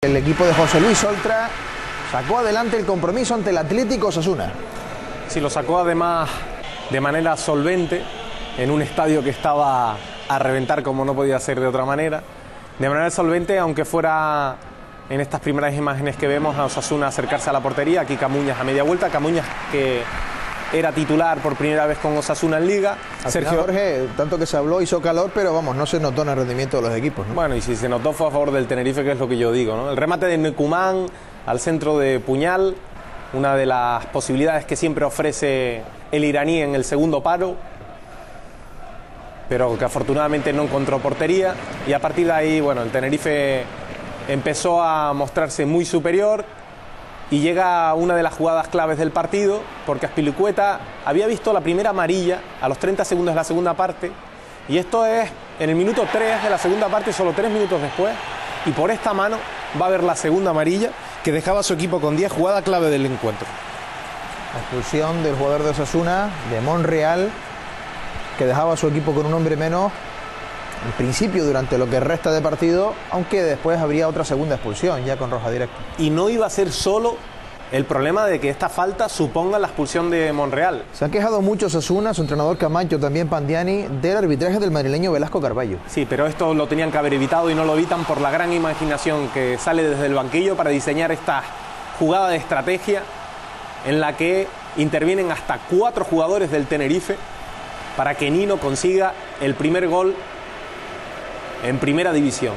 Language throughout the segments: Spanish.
El equipo de José Luis Oltra sacó adelante el compromiso ante el Atlético Osasuna. Sí, lo sacó además de manera solvente en un estadio que estaba a reventar como no podía ser de otra manera. De manera solvente, aunque fuera en estas primeras imágenes que vemos a Osasuna acercarse a la portería. Aquí Camuñas a media vuelta, Camuñas que era titular por primera vez con Osasuna en Liga. Sergio Jorge, tanto que se habló, hizo calor, pero vamos, no se notó en el rendimiento de los equipos, ¿no? Bueno, y si se notó fue a favor del Tenerife, que es lo que yo digo, ¿no? El remate de Necumán al centro de Puñal, una de las posibilidades que siempre ofrece el iraní en el segundo paro, pero que afortunadamente no encontró portería, y a partir de ahí, bueno, el Tenerife empezó a mostrarse muy superior y llega una de las jugadas claves del partido, porque Azpilicueta había visto la primera amarilla a los 30 segundos de la segunda parte, y esto es en el minuto 3 de la segunda parte, solo 3 minutos después, y por esta mano va a ver la segunda amarilla que dejaba a su equipo con 10, jugada clave del encuentro. La expulsión del jugador de Osasuna, de Monreal, que dejaba a su equipo con un hombre menos, en principio durante lo que resta de partido, aunque después habría otra segunda expulsión, ya con roja directa. Y no iba a ser solo el problema de que esta falta suponga la expulsión de Monreal. Se ha quejado mucho Osasuna, su entrenador Camacho, también Pandiani, del arbitraje del madrileño Velasco Carballo. Sí, pero esto lo tenían que haber evitado y no lo evitan por la gran imaginación que sale desde el banquillo para diseñar esta jugada de estrategia en la que intervienen hasta 4 jugadores del Tenerife para que Nino consiga el primer gol en primera división.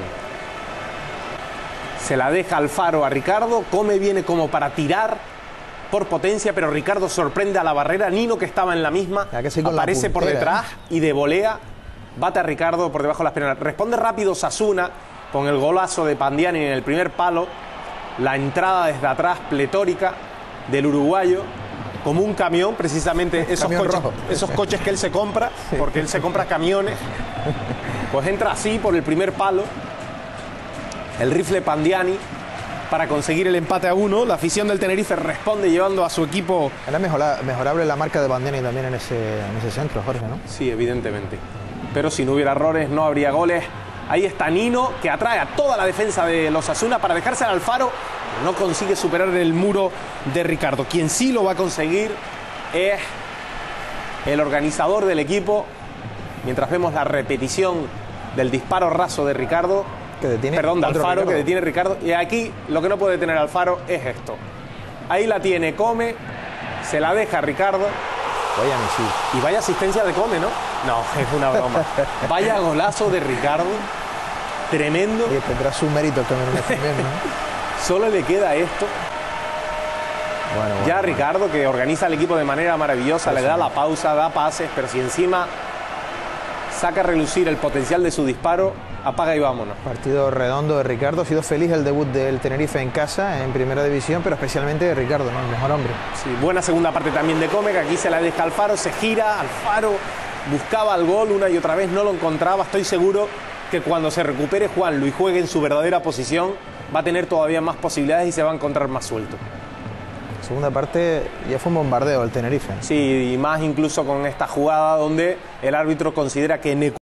Se la deja Alfaro a Ricardo, Come viene como para tirar por potencia, pero Ricardo sorprende a la barrera. Nino, que estaba en la misma, aparece por detrás y de volea bate a Ricardo por debajo de las piernas. Responde rápido Osasuna con el golazo de Pandiani en el primer palo, la entrada desde atrás pletórica del uruguayo, como un camión, precisamente esos coches que él se compra, porque él se compra camiones. Pues entra así por el primer palo, el rifle Pandiani, para conseguir el empate a 1. La afición del Tenerife responde llevando a su equipo. Era mejorable la marca de Pandiani también en ese centro, Jorge, ¿no? Sí, evidentemente. Pero si no hubiera errores, no habría goles. Ahí está Nino, que atrae a toda la defensa de los Osasuna para dejarse al Alfaro. No consigue superar el muro de Ricardo. Quien sí lo va a conseguir es el organizador del equipo. Mientras vemos la repetición del disparo raso de Ricardo, de Alfaro, que detiene Ricardo. Y aquí lo que no puede tener Alfaro es esto. Ahí la tiene Come, se la deja a Ricardo. Vaya misil. Y vaya asistencia de Come, ¿no? No, es una broma. Vaya golazo de Ricardo, tremendo. Y tendrá su mérito también, ¿no? Solo le queda esto. Bueno, ya Ricardo, que organiza el equipo de manera maravillosa, le da la pausa, da pases, pero si encima saca a relucir el potencial de su disparo, apaga y vámonos. Partido redondo de Ricardo. Ha sido feliz el debut del Tenerife en casa, en primera división, pero especialmente de Ricardo, ¿no? El mejor hombre. Sí, buena segunda parte también de Come, que aquí se la deja a Alfaro, se gira, Alfaro buscaba el gol una y otra vez, no lo encontraba. Estoy seguro que cuando se recupere Juanlu y juegue en su verdadera posición, va a tener todavía más posibilidades y se va a encontrar más suelto. Segunda parte ya fue un bombardeo el Tenerife. Sí, y más incluso con esta jugada donde el árbitro considera que